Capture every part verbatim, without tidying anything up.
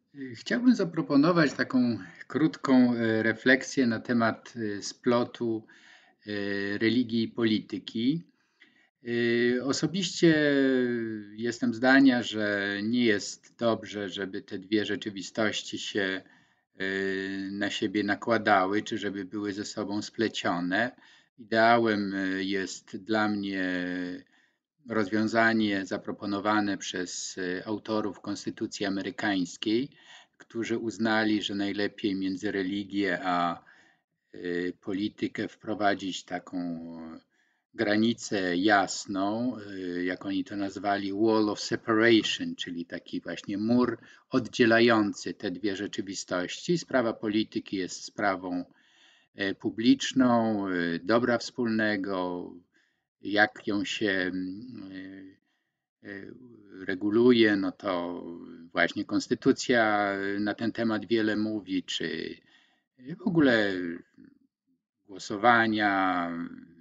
Y, Chciałbym zaproponować taką krótką e, refleksję na temat e, splotu e, religii i polityki. Y, Osobiście jestem zdania, że nie jest dobrze, żeby te dwie rzeczywistości się e, na siebie nakładały, czy żeby były ze sobą splecione. Ideałem e, jest dla mnie rozwiązanie zaproponowane przez e, autorów Konstytucji Amerykańskiej, którzy uznali, że najlepiej między religię a e, politykę wprowadzić taką granicę jasną, e, jak oni to nazwali, wall of separation, czyli taki właśnie mur oddzielający te dwie rzeczywistości. Sprawa polityki jest sprawą e, publiczną, e, dobra wspólnego, jak ją się mm, e, e, reguluje, no to właśnie konstytucja na ten temat wiele mówi, czy w ogóle głosowania,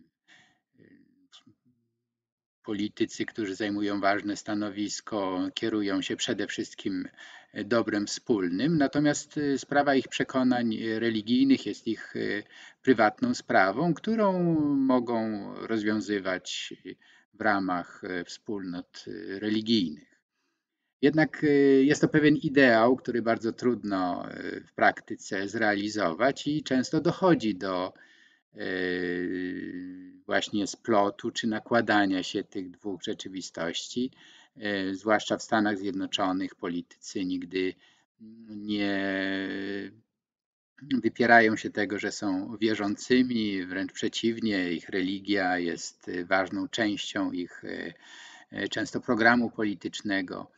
politycy, którzy zajmują ważne stanowisko, kierują się przede wszystkim dobrem wspólnym, natomiast sprawa ich przekonań religijnych jest ich prywatną sprawą, którą mogą rozwiązywać w ramach wspólnot religijnych. Jednak jest to pewien ideał, który bardzo trudno w praktyce zrealizować i często dochodzi do właśnie splotu czy nakładania się tych dwóch rzeczywistości. Zwłaszcza w Stanach Zjednoczonych politycy nigdy nie wypierają się tego, że są wierzącymi, wręcz przeciwnie, ich religia jest ważną częścią ich często programu politycznego.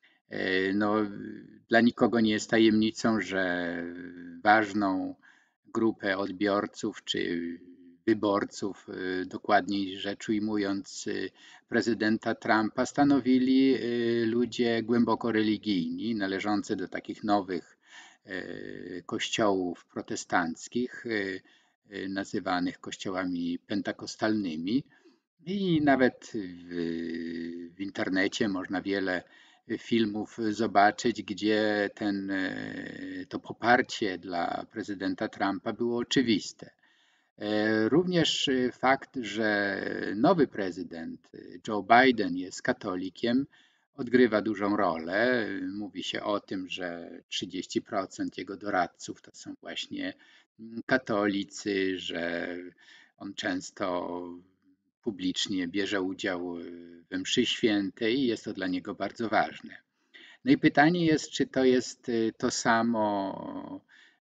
No, dla nikogo nie jest tajemnicą, że ważną grupę odbiorców czy wyborców, dokładniej rzecz ujmując, prezydenta Trumpa stanowili ludzie głęboko religijni, należący do takich nowych kościołów protestanckich, nazywanych kościołami pentakostalnymi. I nawet w, w internecie można wiele filmów zobaczyć, gdzie ten, to poparcie dla prezydenta Trumpa było oczywiste. Również fakt, że nowy prezydent Joe Biden jest katolikiem, odgrywa dużą rolę. Mówi się o tym, że trzydzieści procent jego doradców to są właśnie katolicy, że on często publicznie bierze udział we mszy świętej i jest to dla niego bardzo ważne. No i pytanie jest, czy to jest to samo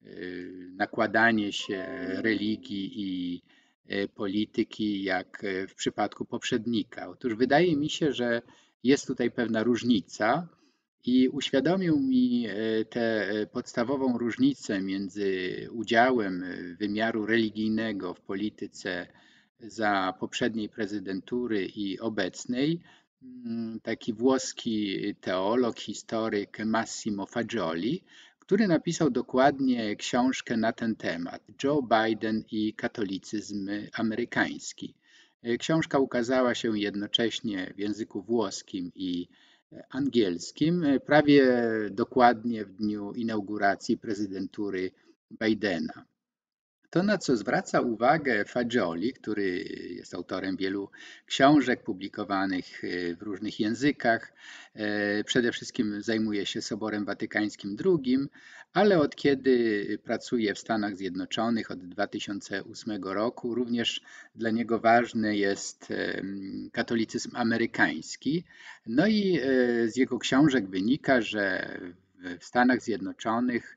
nakładanie się religii i polityki jak w przypadku poprzednika. Otóż wydaje mi się, że jest tutaj pewna różnica i uświadomił mi tę podstawową różnicę między udziałem wymiaru religijnego w polityce za poprzedniej prezydentury i obecnej taki włoski teolog, historyk Massimo Fagioli, który napisał dokładnie książkę na ten temat Joe Biden i katolicyzm amerykański. Książka ukazała się jednocześnie w języku włoskim i angielskim, prawie dokładnie w dniu inauguracji prezydentury Bidena. To, na co zwraca uwagę Fagioli, który jest autorem wielu książek publikowanych w różnych językach, przede wszystkim zajmuje się Soborem Watykańskim drugim, ale od kiedy pracuje w Stanach Zjednoczonych od dwa tysiące ósmego roku, również dla niego ważny jest katolicyzm amerykański. No i z jego książek wynika, że w Stanach Zjednoczonych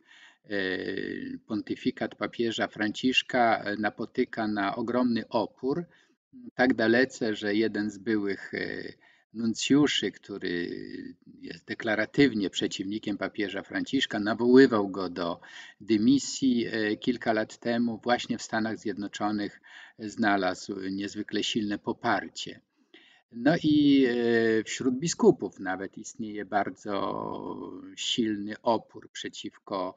pontyfikat papieża Franciszka napotyka na ogromny opór, tak dalece, że jeden z byłych nuncjuszy, który jest deklaratywnie przeciwnikiem papieża Franciszka, nawoływał go do dymisji kilka lat temu. Właśnie w Stanach Zjednoczonych znalazł niezwykle silne poparcie. No i wśród biskupów nawet istnieje bardzo silny opór przeciwko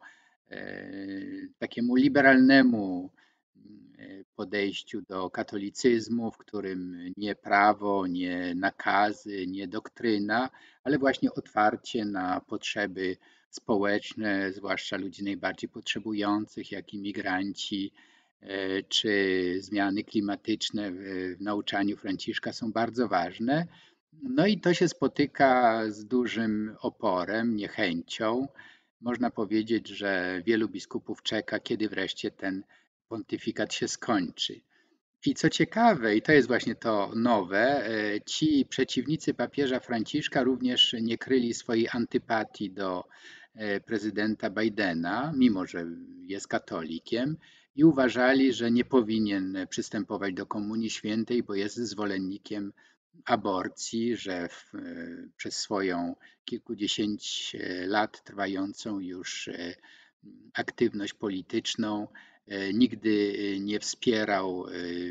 takiemu liberalnemu podejściu do katolicyzmu, w którym nie prawo, nie nakazy, nie doktryna, ale właśnie otwarcie na potrzeby społeczne, zwłaszcza ludzi najbardziej potrzebujących, jak imigranci, czy zmiany klimatyczne w nauczaniu Franciszka są bardzo ważne. No i to się spotyka z dużym oporem, niechęcią. Można powiedzieć, że wielu biskupów czeka, kiedy wreszcie ten pontyfikat się skończy. I co ciekawe, i to jest właśnie to nowe, ci przeciwnicy papieża Franciszka również nie kryli swojej antypatii do prezydenta Bidena, mimo że jest katolikiem, i uważali, że nie powinien przystępować do Komunii Świętej, bo jest zwolennikiem aborcji, że w, przez swoją kilkudziesięć lat trwającą już aktywność polityczną nigdy nie wspierał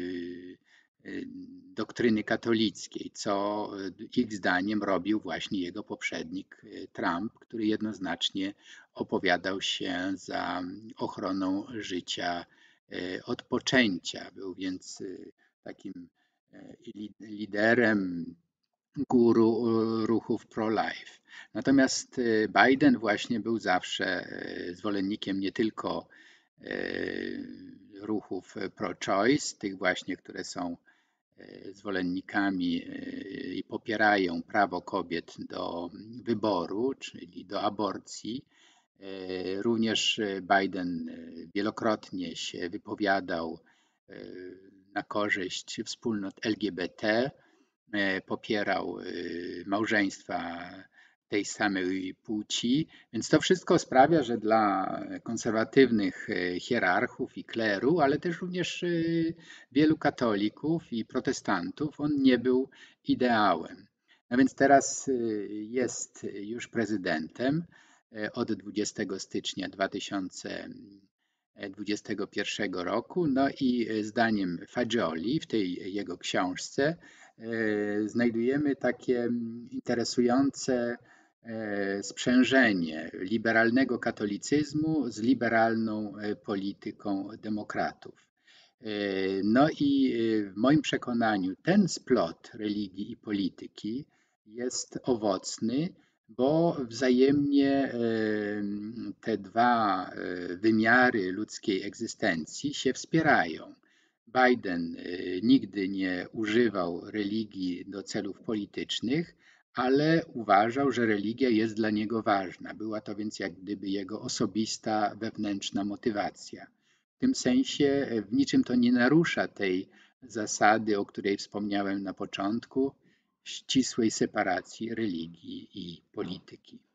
doktryny katolickiej, co ich zdaniem robił właśnie jego poprzednik Trump, który jednoznacznie opowiadał się za ochroną życia od poczęcia. Był więc takim liderem, guru ruchów pro-life. Natomiast Biden właśnie był zawsze zwolennikiem nie tylko ruchów pro-choice, tych właśnie, które są zwolennikami i popierają prawo kobiet do wyboru, czyli do aborcji. Również Biden wielokrotnie się wypowiadał na korzyść wspólnot L G B T, popierał małżeństwa tej samej płci, więc to wszystko sprawia, że dla konserwatywnych hierarchów i kleru, ale też również wielu katolików i protestantów, on nie był ideałem. No więc teraz jest już prezydentem od dwudziestego stycznia dwa tysiące dwudziestego pierwszego roku. No i zdaniem Fagioli w tej jego książce znajdujemy takie interesujące sprzężenie liberalnego katolicyzmu z liberalną polityką demokratów. No i w moim przekonaniu ten splot religii i polityki jest owocny, bo wzajemnie te dwa wymiary ludzkiej egzystencji się wspierają. Biden nigdy nie używał religii do celów politycznych, ale uważał, że religia jest dla niego ważna. Była to więc jak gdyby jego osobista, wewnętrzna motywacja. W tym sensie w niczym to nie narusza tej zasady, o której wspomniałem na początku, ścisłej separacji religii i polityki.